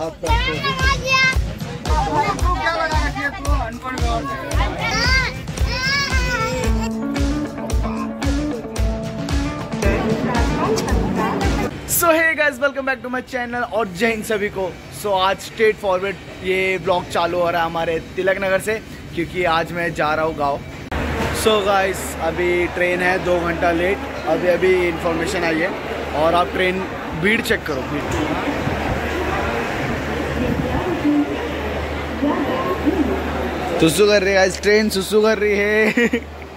So hey guys, welcome back to my channel और जय हिंद सभी को। सो आज स्ट्रेट फॉरवर्ड ये ब्लॉग चालू हो रहा है हमारे तिलक नगर से, क्योंकि आज मैं जा रहा हूँ गाँव। सो गाइस, अभी ट्रेन है 2 घंटा लेट। अभी इंफॉर्मेशन आई है और आप ट्रेन भीड़ चेक करो, भीड़ सुसु कर रही है गाइस, ट्रेन सुसु कर रही है।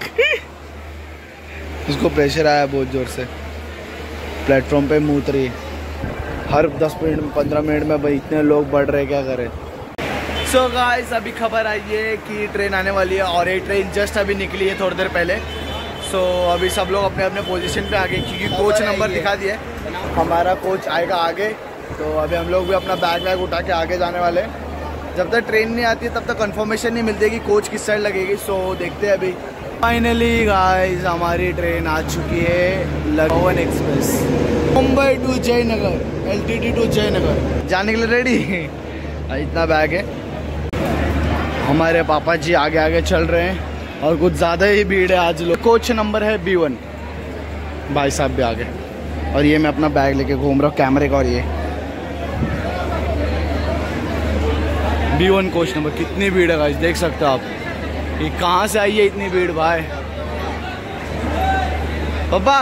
उसको प्रेशर आया बहुत जोर से, प्लेटफॉर्म पे मूत रही है। हर 10 मिनट में 15 मिनट में भाई इतने लोग बढ़ रहे, क्या करें। सो गाइस, अभी खबर आई है कि ट्रेन आने वाली है और ये ट्रेन जस्ट अभी निकली है थोड़ी देर पहले। सो अभी सब लोग अपने अपने पोजीशन पे आ गए, क्योंकि कोच नंबर दिखा दिया है। हमारा कोच आएगा आगे, तो अभी हम लोग भी अपना बैग वैग उठा के आगे जाने वाले हैं। जब तक ट्रेन नहीं आती है तब तक कंफर्मेशन नहीं मिलती कि कोच किस साइड लगेगी। सो देखते हैं अभी। फाइनली गाइस, हमारी ट्रेन आ चुकी है, Lucknow express, Mumbai to Jaynagar, LTT to Jaynagar जाने के लिए रेडी। इतना बैग है। हमारे पापा जी आगे आगे चल रहे हैं और कुछ ज़्यादा ही भीड़ है आज लोग। कोच नंबर है B1, भाई साहब भी आगे। और ये मैं अपना बैग लेके घूम रहा हूँ कैमरे का। और ये B1 कोच नंबर। कितनी भीड़ है गाइस, देख सकते हो आप। ये कहाँ से आई है इतनी भीड़ भाई। पापा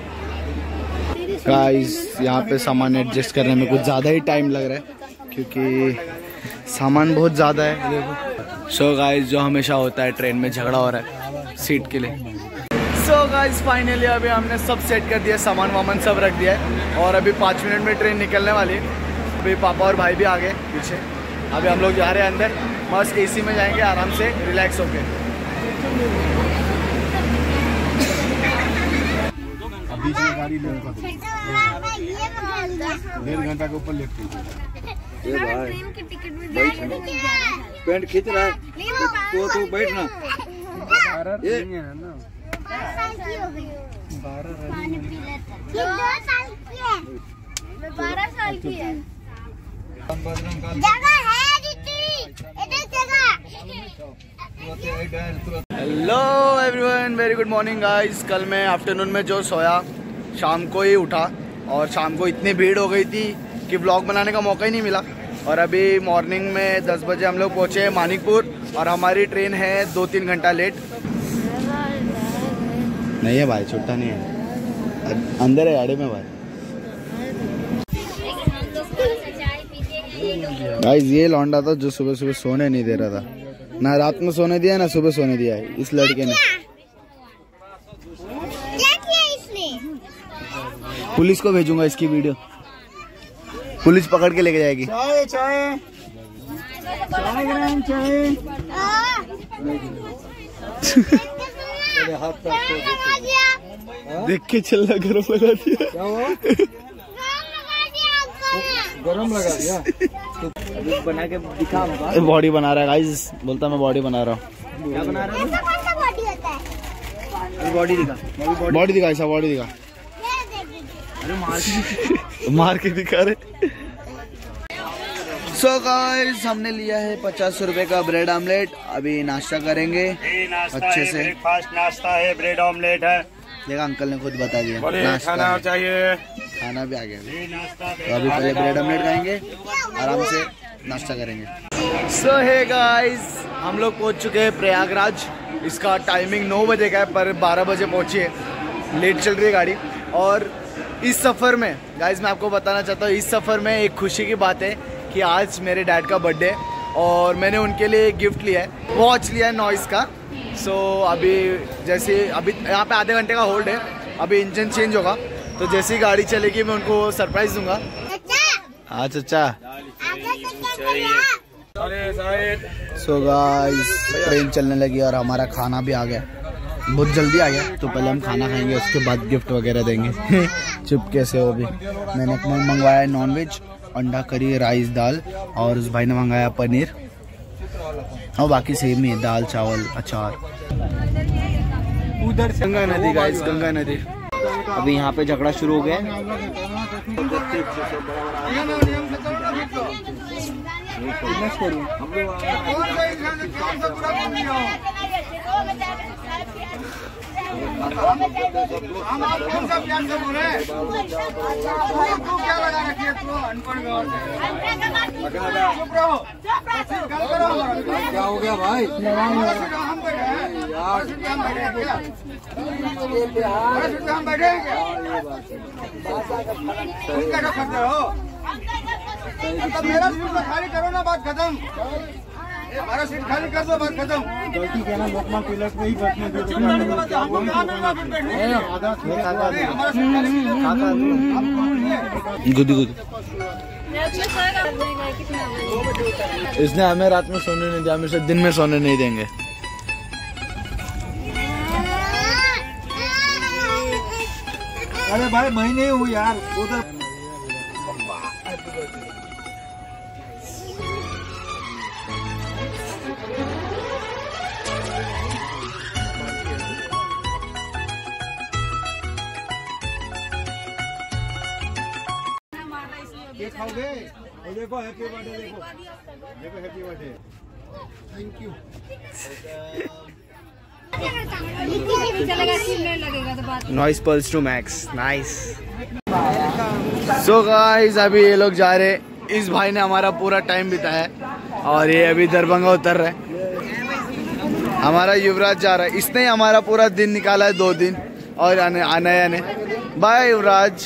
गाइस, यहाँ पे सामान एडजस्ट करने में कुछ ज़्यादा ही टाइम लग रहा है, क्योंकि सामान बहुत ज़्यादा है। देखो। सो गाइस, जो हमेशा होता है ट्रेन में, झगड़ा हो रहा है सीट के लिए। सो गाइस, फाइनली अभी हमने सब सेट कर दिया, सामान वामान सब रख दिया है और अभी 5 मिनट में ट्रेन निकलने वाली है। अभी पापा और भाई भी आ गए पीछे। अभी हम लोग जा रहे हैं अंदर, मस्त AC में जाएंगे आराम से, रिलैक्स होके। अभी से गाड़ी ले 1.5 घंटा के ऊपर लेट की। ये भाई पेंट खींच रहा है तो बैठना। ये 12 साल की है। जगह है hello everyone, very good morning guys. कल मैं आफ्टरनून में जो सोया, शाम को ही उठा और शाम को इतनी भीड़ हो गई थी कि व्लॉग बनाने का मौका ही नहीं मिला। और अभी मॉर्निंग में 10 बजे हम लोग पहुँचे हैं मानिकपुर और हमारी ट्रेन है 2-3 घंटा लेट। नहीं है भाई, छुट्टा नहीं है, अंदर है गाड़ी में भाई। गाइस, ये लौंडा था जो सुबह सुबह सोने नहीं दे रहा था। ना रात में सोने दिया ना सुबह सोने दिया है इस लड़के ने। क्या किया इसने? पुलिस को भेजूंगा इसकी वीडियो, पुलिस पकड़ के लेके जाएगी। चाय चाय देख के चल रहा, गरम लगा दिया। क्या हुआ? गरम लगा दिया। तो बना के दिखा। बॉडी बना रहा है गाइस, बोलता मैं बॉडी बना रहा हूँ। क्या बना रहा है? ऐसा कौन सा बॉडी होता है? बॉडी दिखा, बॉडी दिखा, ऐसा बॉडी दिखा। अरे मार के दिखा रहे। सो गाइस, हमने लिया है 50 रुपए का ब्रेड ऑमलेट। अभी नाश्ता करेंगे अच्छे से। ब्रेकफास्ट नाश्ता है, ब्रेड ऑमलेट है। देखा, अंकल ने खुद बता दिया नाश्ता खाना चाहिए, खाना भी आ गया। तो अभी पहले ब्रेड ऑमलेट खाएंगे, आराम से नाश्ता करेंगे। सो हे गाइस, हम लोग पहुंच चुके हैं प्रयागराज। इसका टाइमिंग 9 बजे का है, पर 12 बजे पहुंची है। लेट चल रही है गाड़ी। और इस सफ़र में गाइस, मैं आपको बताना चाहता हूँ, इस सफ़र में एक खुशी की बात है कि आज मेरे डैड का बर्थडे है और मैंने उनके लिए एक गिफ्ट लिया है, वॉच लिया है नॉइस का। सो अभी जैसे अभी यहाँ पे आधे घंटे का होल्ड है, अभी इंजन चेंज होगा, तो जैसे ही गाड़ी चलेगी मैं उनको सरप्राइज दूंगा। हाँ चचा। सो गाइस, ट्रेन चलने लगी और हमारा खाना भी आ गया, बहुत जल्दी आ गया। तो पहले हम खाना खाएंगे, उसके बाद गिफ्ट वगैरह देंगे। चुपके से वो भी। मैंने मंगवाया है नॉनवेज, अंडा करी, राइस, दाल, और उस भाई ने मंगाया पनीर, और बाकी सेम ही है, दाल, चावल, अचार। उधर से गंगा नदी गाइस, गंगा नदी। अभी यहाँ पे झगड़ा शुरू हो गया। क्या हो गया भाई? हम बैठे मेरा सीट तो खाली करो ना, बात खत्म। हमारा सीट खाली कर दो, बात खत्म। गलती कहना लोकमा तिलक में ही बैठने दो। गुद गुद इसने हमें रात में सोने नहीं दिया, हमें से दिन में सोने नहीं देंगे। अरे भाई मैं नहीं हूँ यार, उधर ये खाओगे? देखो हैप्पी बर्थडे, देखो देखो happy birthday. Thank you. Noise Pulse two Max, nice. So guys अभी ये लोग जा रहे, इस भाई ने हमारा पूरा टाइम बिताया है और ये अभी दरभंगा उतर रहे। हमारा युवराज जा रहा है, इसने ही हमारा पूरा दिन निकाला है, 2 दिन और आना है आने। बाय युवराज।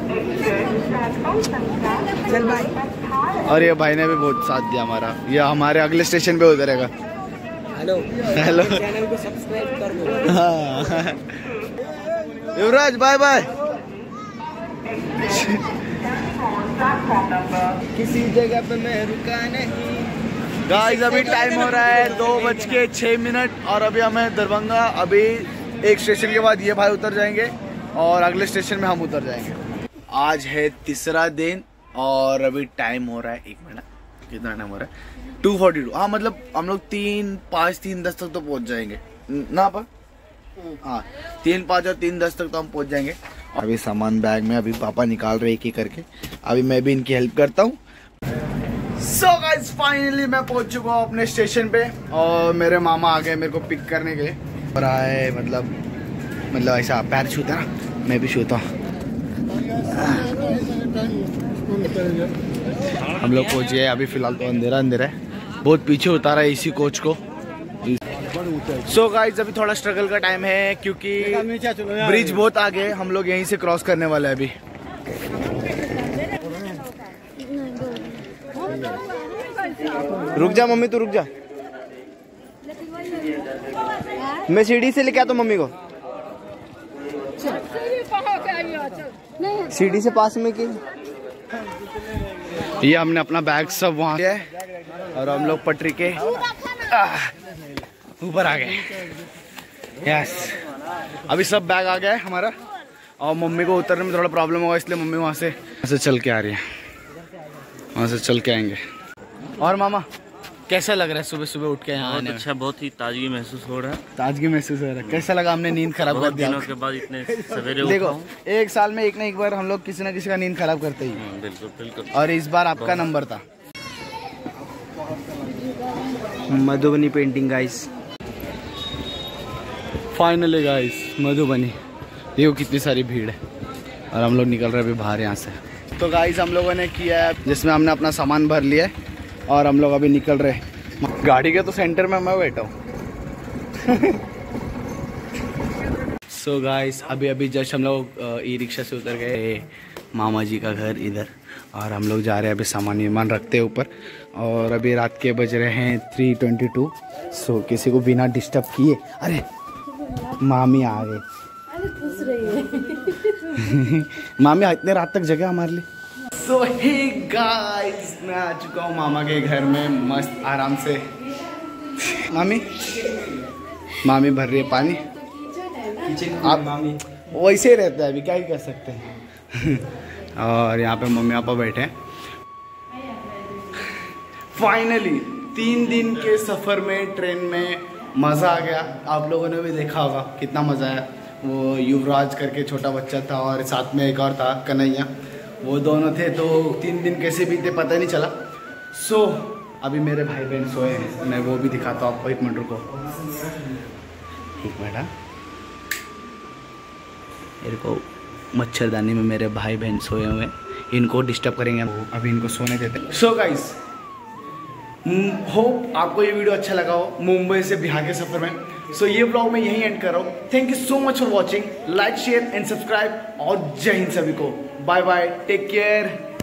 चल भाई। और ये भाई ने भी बहुत साथ दिया हमारा, ये हमारे अगले स्टेशन पे उतरेगा। हेलो हेलो, चैनल को सब्सक्राइब कर दो। हाँ युवराज बाय बाय। किसी जगह पे मैं रुका नहीं। गाइस अभी टाइम हो रहा है 2:06 और अभी हमें दरभंगा, अभी एक स्टेशन के बाद ये भाई उतर जाएंगे और अगले स्टेशन में हम उतर जाएंगे। आज है तीसरा दिन और अभी टाइम हो रहा है, 1 मिनट, कितना टाइम हो रहा है? 2:42। हाँ मतलब हम लोग 3:05-3:10 तक तो पहुंच जाएंगे ना पर। हाँ 3:05 और 3:10 तक तो हम पहुंच जाएंगे। अभी सामान बैग में अभी पापा निकाल रहे एक-एक करके, अभी मैं भी इनकी हेल्प करता हूँ। सो गाइस फाइनली मैं पहुंच चुका हूँ अपने स्टेशन पे और मेरे मामा आ गए मेरे को पिक करने के लिए। और आए मतलब ऐसा पैर छूता ना, मैं भी छूता हूँ। हम लोग पहुंच गए, अभी फिलहाल तो अंधेरा है, बहुत पीछे उतारा है इसी कोच को। सो गाइस अभी थोड़ा स्ट्रगल का टाइम है क्योंकि ब्रिज बहुत आगे, हम लोग यहीं से क्रॉस करने वाले हैं अभी। रुक जा मम्मी, तू रुक जा, मैं सीढ़ी से लेके आता हूँ मम्मी को। सीढ़ी से पास में की। ये हमने अपना बैग सब वहाँ किया है और हम लोग पटरी के ऊपर आ गए। यस अभी सब बैग आ गया है हमारा और मम्मी को उतरने में थोड़ा प्रॉब्लम होगा, इसलिए मम्मी वहाँ से चल के आ रही है, वहाँ से चल के आएंगे। और मामा कैसा लग रहा है सुबह सुबह उठ के यहाँ आने में? अच्छा, बहुत ही ताजगी महसूस हो रहा है। ताजगी महसूस हो रहा है। कैसा लगा? हमने नींद खराब कर दिया दिनों के बाद इतने सवेरे देखो 1 साल में एक ना एक बार हम लोग किसी न किसी का नींद खराब करते ही। बिल्कुल बिल्कुल। और इस बार आपका नंबर था। Madhubani painting guys, finally guys Madhubani. देखो कितनी सारी भीड़ है और हम लोग निकल रहे हैं अभी बाहर यहाँ से। तो गाइस हम लोगों ने किया है जिसमें हमने अपना सामान भर लिया है और हम लोग अभी निकल रहे हैं। गाड़ी के तो सेंटर में मैं बैठा हूँ। सो गाइस अभी जस्ट हम लोग ई रिक्शा से उतर गए, मामा जी का घर इधर, और हम लोग जा रहे हैं अभी सामान विमान रखते हैं ऊपर। और अभी रात के बज रहे हैं 3:22। सो किसी को बिना डिस्टर्ब किए, अरे मामी आ गए। मामी इतने रात तक जगह हमारे लिए। सो हे गाइस मैं आ चुका हूँ मामा के घर में मस्त आराम से। मामी भर रही है पानी। आप मामी वैसे ही रहता है, अभी क्या ही कर सकते हैं। और यहाँ पे मम्मी पापा बैठे हैं। फाइनली 3 दिन के सफ़र में ट्रेन में मज़ा आ गया। आप लोगों ने भी देखा होगा कितना मज़ा आया। वो युवराज करके छोटा बच्चा था और साथ में एक और था कन्हैया, वो दोनों थे। तो 3 दिन कैसे बीते पता नहीं चला। सो अभी मेरे भाई बहन सोए हैं, मैं वो भी दिखाता हूँ आपको। 1 मिनट रुको, 1 मिनट। हाँ, मेरे को मच्छरदानी में मेरे भाई बहन सोए हुए हैं, इनको डिस्टर्ब करेंगे हम, अभी इनको सोने देते हैं। सो गाइस, होप आपको ये वीडियो अच्छा लगा हो मुंबई से बिहार के सफ़र में। सो ये ब्लॉग मैं यहीं एंड कर रहा हूँ। Thank you so much for watching, like share and subscribe, और जय हिंद सभी को। Bye bye, take care.